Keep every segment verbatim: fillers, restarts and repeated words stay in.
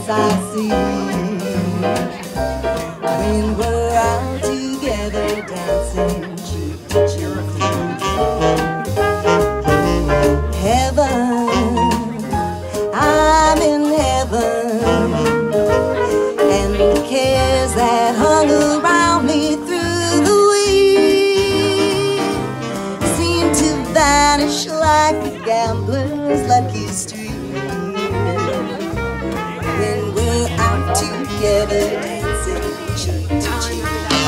happiness I see when we're out together dancing cheek to cheek. Heaven, I'm in heaven, and the cares that hung around me through the week seem to vanish like a gambler's lucky streak when we're out together dancing cheek to cheek.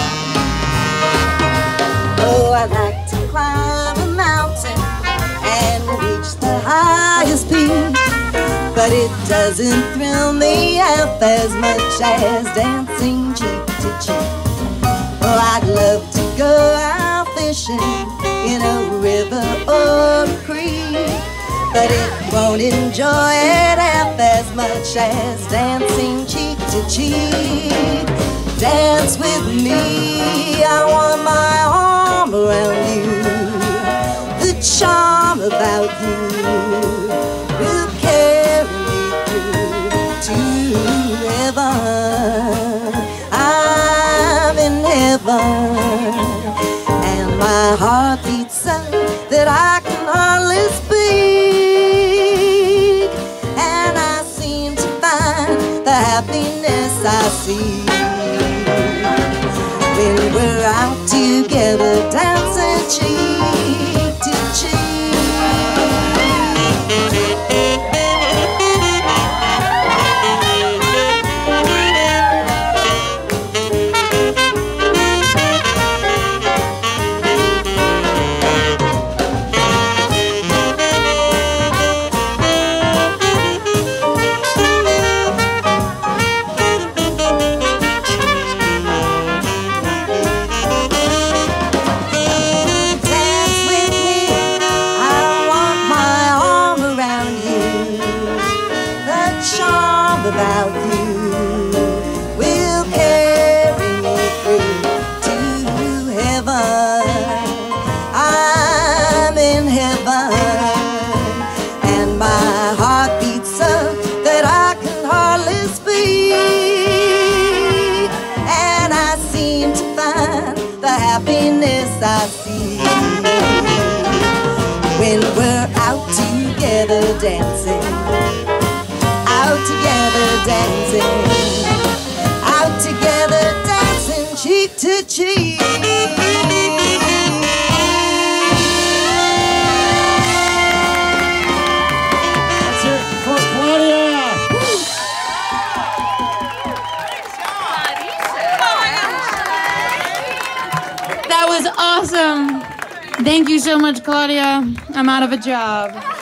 Oh, I'd like to climb a mountain and reach the highest peak, but it doesn't thrill me half as much as dancing cheek to cheek. Oh, I'd love to go out fishing in a river or a creek, but it won't enjoy it half as much as dancing cheek to cheek. Dance with me, I want my arm around you. The charm about you will carry me through to heaven. I'm in heaven, and my heart beats so that I can hardly speak, and I seem to find the happiness I see when we're out together dancing cheek to cheek. About you will carry me through to heaven. I'm in heaven, and my heart beats so that I can hardly speak, and I seem to find the happiness I see when we're out together dancing. Out together dancing, out together dancing cheek to cheek. That's it for Claudia. That was awesome. Thank you so much, Claudia. I'm out of a job.